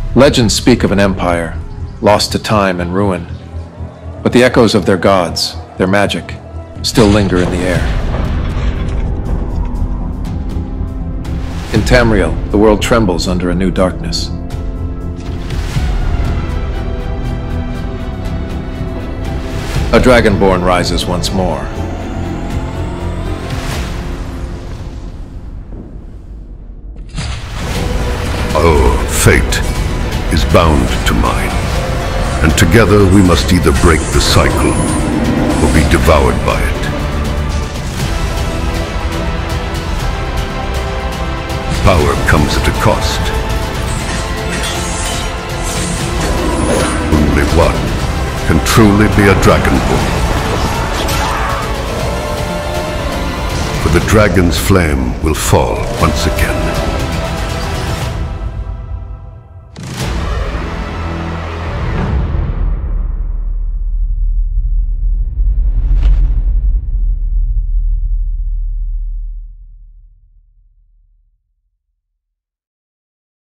Legends speak of an empire, lost to time and ruin, but the echoes of their gods, their magic, still linger in the air. In Tamriel, the world trembles under a new darkness. A dragonborn rises once more. Our fate is bound to mine, and together we must either break the cycle or be devoured by it. Power comes at a cost. Only one can truly be a dragonborn. For the dragon's flame will fall once again.